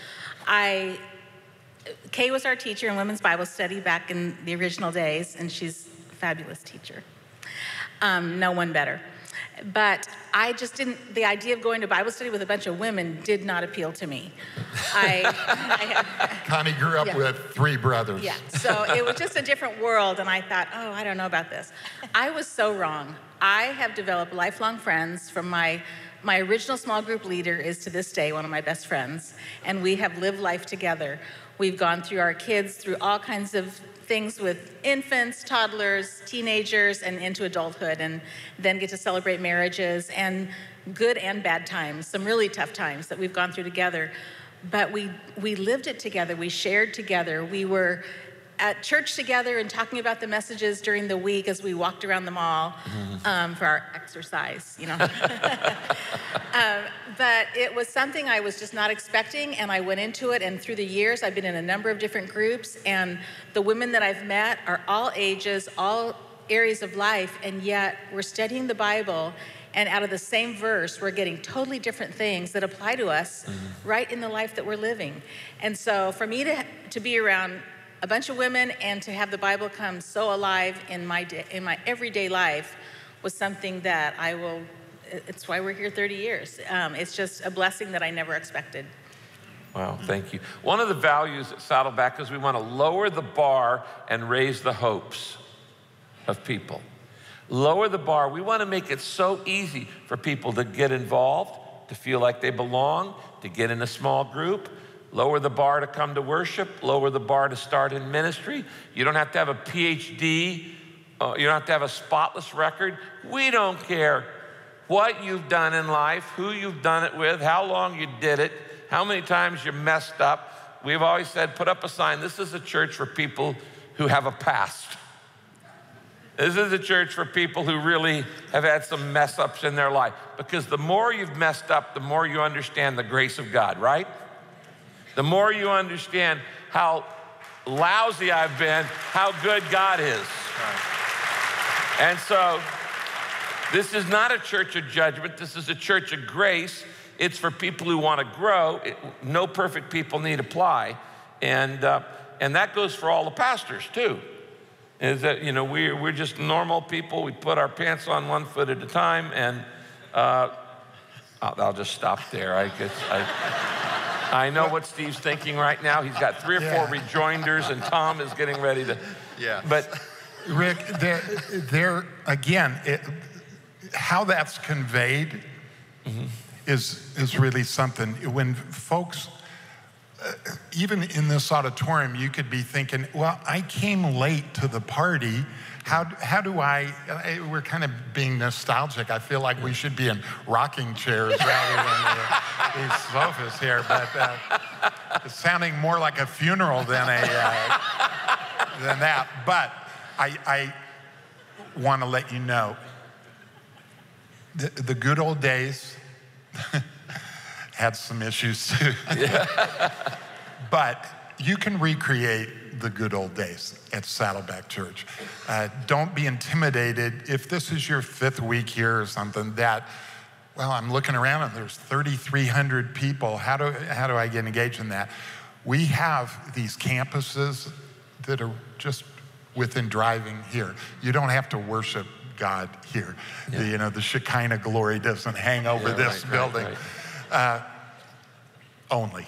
Kay was our teacher in women's Bible study back in the original days, and she's a fabulous teacher. No one better. But I just didn't, the idea of going to Bible study with a bunch of women did not appeal to me. Connie grew up with 3 brothers. Yeah, so it was just a different world, and I thought, oh, I don't know about this. I was so wrong. I have developed lifelong friends from my original small group leader is to this day one of my best friends, and we have lived life together. We've gone through our kids through all kinds of things with infants, toddlers, teenagers, and into adulthood, and then get to celebrate marriages and good and bad times, some really tough times that we've gone through together. But we lived it together, we shared together, we were at church together and talking about the messages during the week as we walked around the mall for our exercise, you know. But it was something I was just not expecting, and I went into it, and through the years, I've been in a number of different groups, and the women that I've met are all ages, all areas of life, and yet we're studying the Bible, and out of the same verse, we're getting totally different things that apply to us right in the life that we're living. And so for me to be around a bunch of women and to have the Bible come so alive in my everyday life was something that it's why we're here 30 years. It's just a blessing that I never expected. Wow, thank you. One of the values at Saddleback is we want to lower the bar and raise the hopes of people. Lower the bar. We want to make it so easy for people to get involved, to feel like they belong, to get in a small group. Lower the bar to come to worship. Lower the bar to start in ministry. You don't have to have a PhD. You don't have to have a spotless record. We don't care what you've done in life, who you've done it with, how long you did it, how many times you messed up. We've always said, put up a sign. This is a church for people who have a past. This is a church for people who really have had some mess ups in their life. Because the more you've messed up, the more you understand the grace of God, right? The more you understand how lousy I've been, how good God is. Right. And so, this is not a church of judgment. This is a church of grace. It's for people who want to grow. No perfect people need apply. And that goes for all the pastors, too. Is that, you know, we're just normal people. We put our pants on 1 foot at a time. And I'll just stop there. I know what Steve's thinking right now. He's got 3 or 4 rejoinders, and Tom is getting ready to. Yeah. But Rick, there again, how that's conveyed is really something. When folks, even in this auditorium, you could be thinking, well, I came late to the party. How do we're kind of being nostalgic. I feel like we should be in rocking chairs rather than these sofas here, but it's sounding more like a funeral than that. But I want to let you know, the good old days had some issues too. But you can recreate the good old days at Saddleback Church. Don't be intimidated if this is your 5th week here or something well, I'm looking around and there's 3,300 people. How do I get engaged in that? We have these campuses that are just within driving here. You don't have to worship God here. Yeah. You know, the Shekinah glory doesn't hang over this building. Right. Only.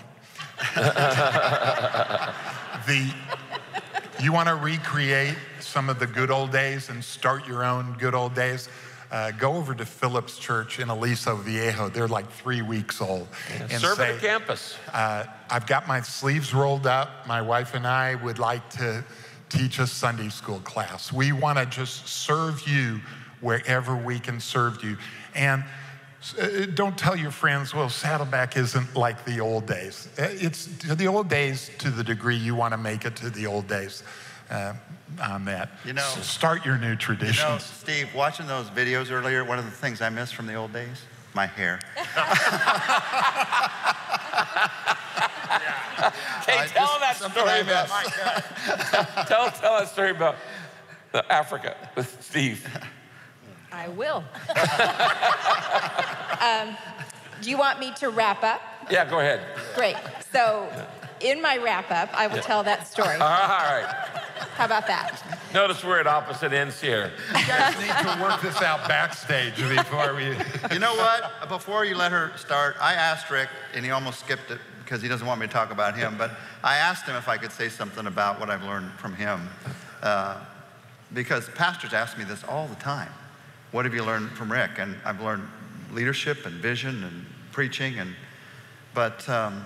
You want to recreate some of the good old days and start your own good old days? Go over to Phillips Church in Aliso Viejo. They're like 3 weeks old. Yeah. And serve at the campus. I've got my sleeves rolled up. My wife and I would like to teach a Sunday school class. We want to just serve you wherever we can serve you. And don't tell your friends, well, Saddleback isn't like the old days. It's the old days to the degree you want to make it to the old days on that. You know, start your new traditions. You know, Steve, watching those videos earlier, one of the things I missed from the old days, my hair. Hey, tell that story about. tell that story about Africa with Steve. I will. Do you want me to wrap up? Yeah, go ahead. Great. So in my wrap up, I will tell that story. All right. How about that? Notice we're at opposite ends here. You guys need to work this out backstage before we... You know what? Before you let her start, I asked Rick, and he almost skipped it because he doesn't want me to talk about him, but I asked him if I could say something about what I've learned from him. Because pastors ask me this all the time. What have you learned from Rick? And I've learned leadership and vision and preaching. But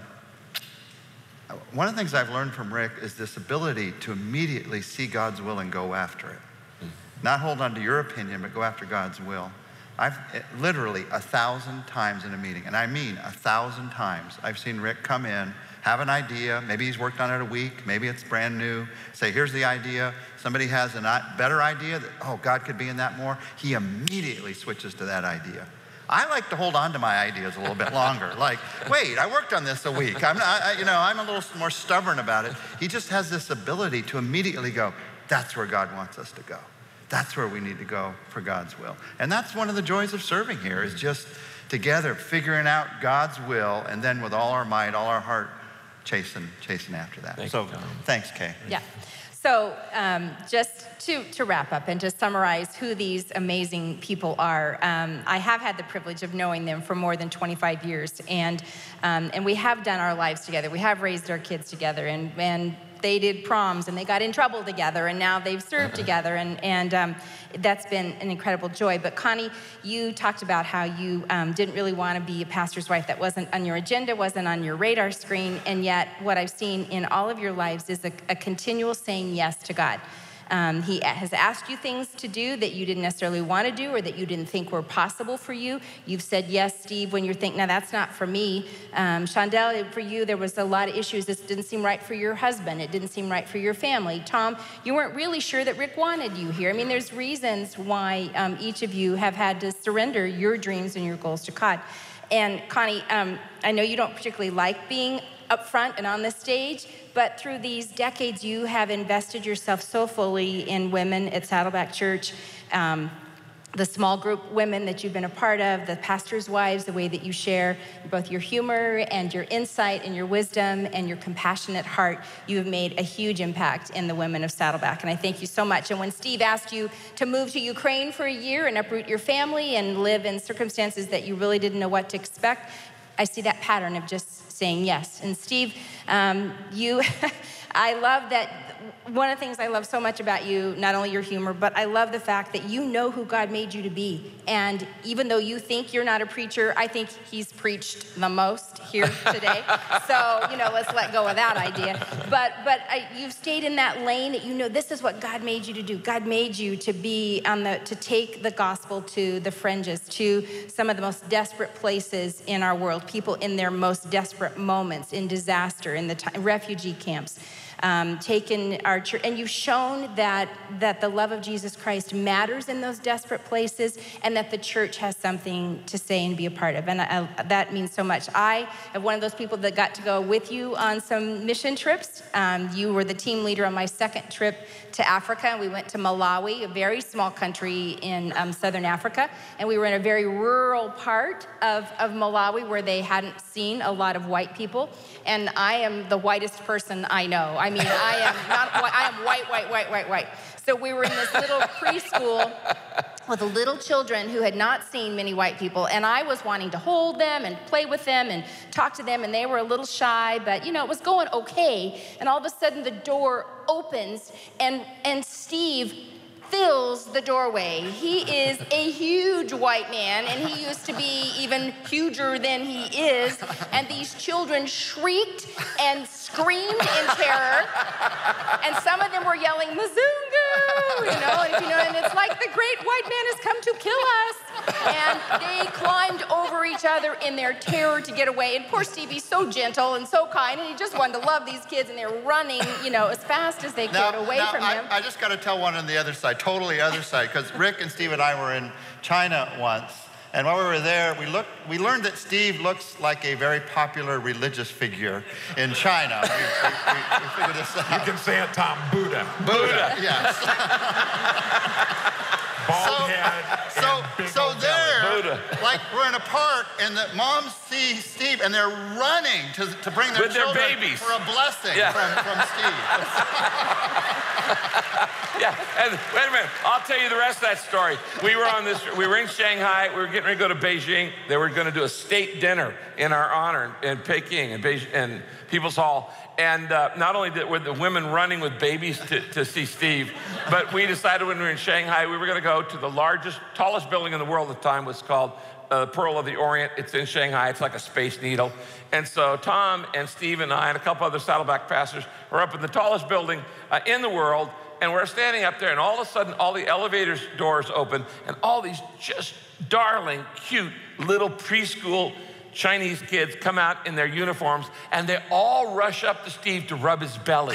one of the things I've learned from Rick is this ability to immediately see God's will and go after it. Not hold on to your opinion, but go after God's will. I've literally 1,000 times in a meeting, and I mean 1,000 times, I've seen Rick come in, have an idea, maybe he's worked on it a week, maybe it's brand new, say, here's the idea. Somebody has a better idea that, oh, God could be in that more. He immediately switches to that idea. I like to hold on to my ideas a little bit longer. Like, wait, I worked on this a week. I'm a little more stubborn about it. He just has this ability to immediately go, that's where God wants us to go. That's where we need to go for God's will. And that's one of the joys of serving here, is just together figuring out God's will, and then with all our might, all our heart, chasing after that. Thanks, Kay. Yeah. So just to wrap up and to summarize who these amazing people are, I have had the privilege of knowing them for more than 25 years, and we have done our lives together. We have raised our kids together, and they did proms, and they got in trouble together, and now they've served together, and that's been an incredible joy. But Connie, you talked about how you didn't really want to be a pastor's wife. That wasn't on your agenda, wasn't on your radar screen, and yet what I've seen in all of your lives is a continual saying yes to God. He has asked you things to do that you didn't necessarily want to do or that you didn't think were possible for you. You've said yes, Steve, when you're thinking, now that's not for me. Shondell, for you, there was a lot of issues. This didn't seem right for your husband. It didn't seem right for your family. Tom, you weren't really sure that Rick wanted you here. I mean, there's reasons why each of you have had to surrender your dreams and your goals to God. And Connie, I know you don't particularly like being up front and on the stage, but through these decades, you have invested yourself so fully in women at Saddleback Church, the small group women that you've been a part of, the pastors' wives, the way that you share both your humor and your insight and your wisdom and your compassionate heart. You have made a huge impact in the women of Saddleback, and I thank you so much. And when Steve asked you to move to Ukraine for a year and uproot your family and live in circumstances that you really didn't know what to expect, I see that pattern of just saying yes. And Steve, I love that. One of the things I love so much about you, not only your humor, but I love the fact that you know who God made you to be. And even though you think you're not a preacher, I think he's preached the most here today. So, let's let go of that idea. But you've stayed in that lane that you know this is what God made you to do. God made you to be to take the gospel to the fringes, to some of the most desperate places in our world, people in their most desperate moments, in disaster, in the refugee camps. Taken our church, and you've shown that the love of Jesus Christ matters in those desperate places, and that the church has something to say and be a part of, and that means so much. I am one of those people that got to go with you on some mission trips. You were the team leader on my second trip to Africa, and we went to Malawi, a very small country in southern Africa, and we were in a very rural part of Malawi where they hadn't seen a lot of white people, and I am the whitest person I know. I mean, I am white. So we were in this little preschool with little children who had not seen many white people, and I was wanting to hold them and play with them and talk to them, and they were a little shy, but it was going okay. And all of a sudden the door opens, and Steve fills the doorway. He is a huge white man, and he used to be even huger than he is. And these children shrieked and screamed in terror. And some of them were yelling, Mzungu, and it's like the great white man has come to kill us. And they climbed over each other in their terror to get away. And poor Stevie's so gentle and so kind, and he just wanted to love these kids, and they're running, as fast as they could away from him. I just got to tell one on the other side, totally other side, because Rick and Steve and I were in China once, and while we were there, we learned that Steve looks like a very popular religious figure in China. We figured this out. You can say it, Tom. Buddha, yes. Bald head. So there, like we're in a park, and the moms see Steve, and they're running to bring their children babies for a blessing from Steve. Yeah, and wait a minute, I'll tell you the rest of that story. We were in Shanghai, we were getting ready to go to Beijing. They were gonna do a state dinner in our honor in Peking and People's Hall. And not only were the women running with babies to see Steve, but we decided when we were in Shanghai, we were gonna go to the tallest building in the world at the time, was called Pearl of the Orient. It's in Shanghai, it's like a space needle. And so Tom and Steve and I and a couple other Saddleback pastors were up in the tallest building in the world, and we're standing up there, and all of a sudden, all the elevator doors open, and all these just darling, cute, little preschool Chinese kids come out in their uniforms, and they all rush up to Steve to rub his belly.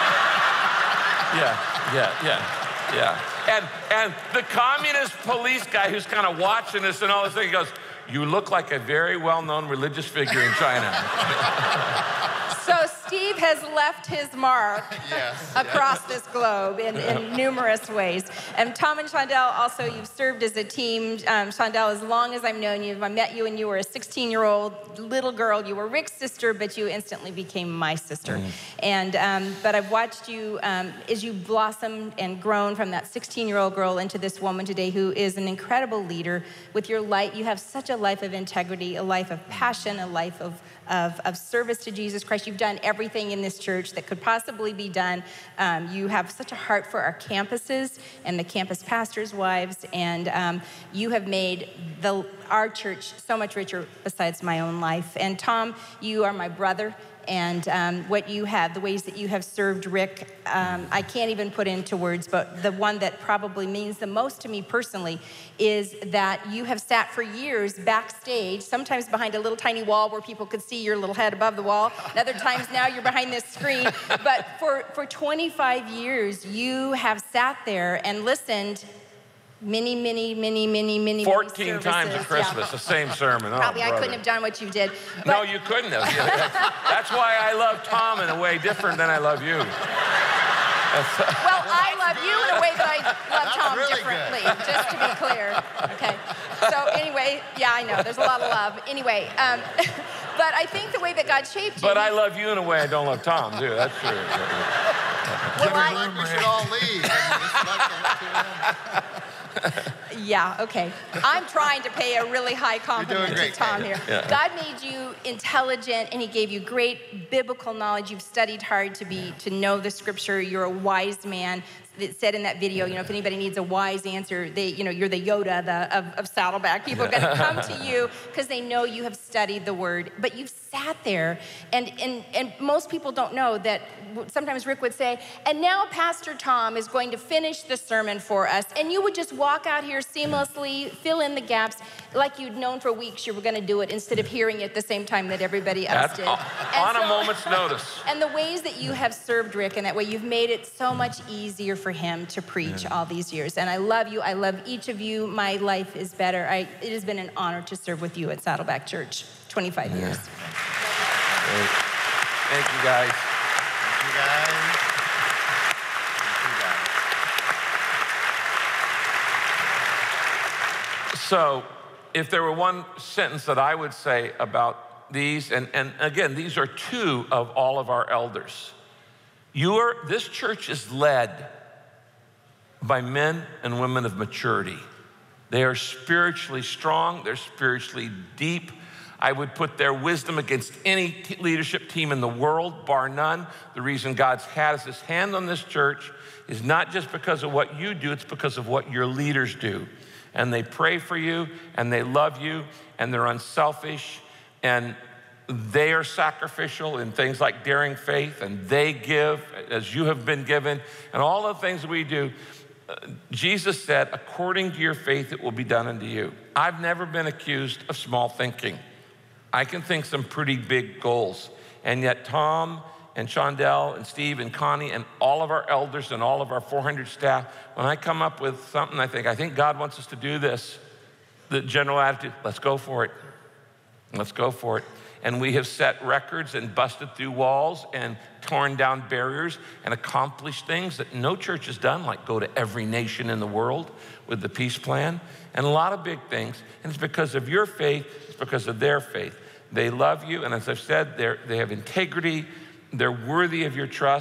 Yeah. And the communist police guy who's kind of watching us and all this thing, he goes, "You look like a very well-known religious figure in China." So Steve has left his mark across this globe in numerous ways. And Tom and Shondell, also, you've served as a team. Shondell, as long as I've known you, I met you when you were a 16-year-old little girl. You were Rick's sister, but you instantly became my sister. And but I've watched you as you blossomed and grown from that 16-year-old girl into this woman today who is an incredible leader. With your light, you have such a life of integrity, a life of passion, a life of service to Jesus Christ. You've done everything in this church that could possibly be done. You have such a heart for our campuses and the campus pastors' wives, and you have made our church so much richer besides my own life. And Tom, you are my brother. And what you have, the ways that you have served Rick, I can't even put into words, but the one that probably means the most to me personally is that you have sat for years backstage, sometimes behind a little tiny wall where people could see your little head above the wall, and other times now you're behind this screen. But for 25 years, you have sat there and listened many 14 times at Christmas, the same sermon. Probably I couldn't have done what you did. No, you couldn't have. That's why I love Tom in a way different than I love you. Well, I love you in a way that I love Tom really differently, good. just to be clear. Okay. So anyway, yeah, I know, there's a lot of love. Anyway, but I think the way that God shaped you. But I love you in a way I don't love Tom, too. That's true. Well, we should all leave. Yeah, okay. I'm trying to pay a really high compliment to Tom here. Yeah. God made you intelligent, and he gave you great biblical knowledge. You've studied hard to know the scripture. You're a wise man. It said in that video, if anybody needs a wise answer, you're the Yoda of Saddleback. People are going to come to you because they know you have studied the word. But you've sat there, and most people don't know that sometimes Rick would say, and now Pastor Tom is going to finish the sermon for us. And you would just walk out here seamlessly, fill in the gaps, like you'd known for weeks you were going to do it instead of hearing it at the same time that everybody else did. On a moment's notice. And the ways that you have served Rick in that way, you've made it so much easier for him to preach all these years. And I love you. I love each of you. My life is better. It has been an honor to serve with you at Saddleback Church. 25 years. Great. Thank you, guys. Thank you, guys. So, if there were one sentence that I would say about these, and again, these are two of all of our elders. This church is led by men and women of maturity. They are spiritually strong, they're spiritually deep. I would put their wisdom against any leadership team in the world, bar none. The reason God's has his hand on this church is not just because of what you do, it's because of what your leaders do. And they pray for you, and they love you, and they're unselfish, and they are sacrificial in things like daring faith, and they give as you have been given, and all the things we do. Jesus said, according to your faith, it will be done unto you. I've never been accused of small thinking. I can think some pretty big goals. And yet Tom and Shondell and Steve and Connie and all of our elders and all of our 400 staff, when I come up with something, I think God wants us to do this. The general attitude, let's go for it. Let's go for it. And we have set records and busted through walls and torn down barriers and accomplished things that no church has done, like go to every nation in the world with the peace plan, and a lot of big things. And it's because of your faith, it's because of their faith. They love you, and as I've said, they have integrity, they're worthy of your trust,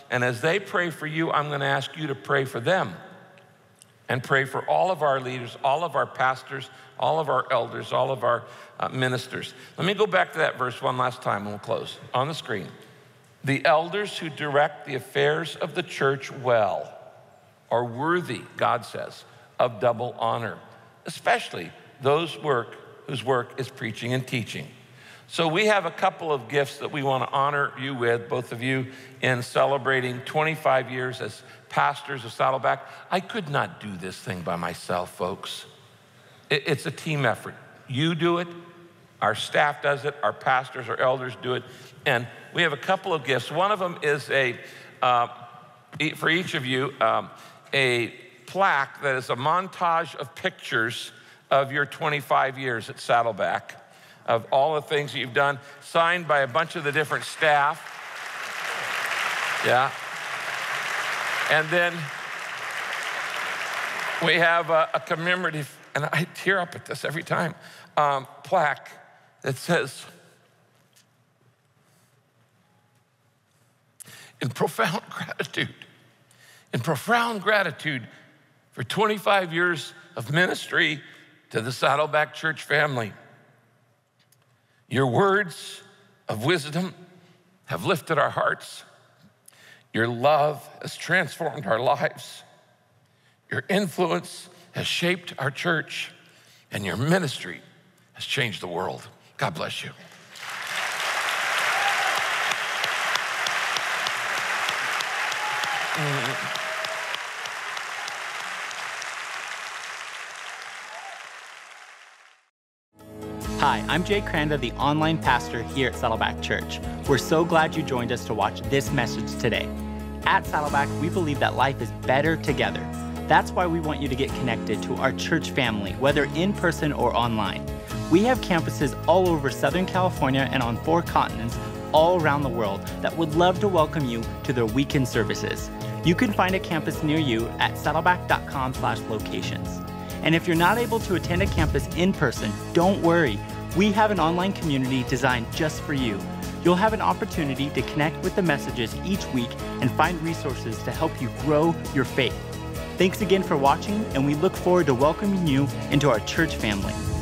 And as they pray for you, I'm going to ask you to pray for them and pray for all of our leaders, all of our pastors, all of our elders, all of our ministers. Let me go back to that verse one last time and we'll close. On the screen. The elders who direct the affairs of the church well are worthy, God says, of double honor, especially those whose work is preaching and teaching. So we have a couple of gifts that we want to honor you with, both of you, in celebrating 25 years as pastors of Saddleback. I could not do this thing by myself, folks. It's a team effort. You do it, our staff does it, our pastors, our elders do it, and we have a couple of gifts. One of them is for each of you, a plaque that is a montage of pictures of your 25 years at Saddleback, of all the things that you've done, signed by a bunch of the different staff. Yeah. And then we have a commemorative, and I tear up at this every time, plaque that says, in profound gratitude for 25 years of ministry to the Saddleback Church family. Your words of wisdom have lifted our hearts. Your love has transformed our lives. Your influence has shaped our church, and your ministry has changed the world. God bless you. Hi, I'm Jay Cranda, the online pastor here at Saddleback Church. We're so glad you joined us to watch this message today. At Saddleback, we believe that life is better together. That's why we want you to get connected to our church family, whether in person or online. We have campuses all over Southern California and on 4 continents all around the world that would love to welcome you to their weekend services. You can find a campus near you at saddleback.com/locations. And if you're not able to attend a campus in person, don't worry. We have an online community designed just for you. You'll have an opportunity to connect with the messages each week and find resources to help you grow your faith. Thanks again for watching, and we look forward to welcoming you into our church family.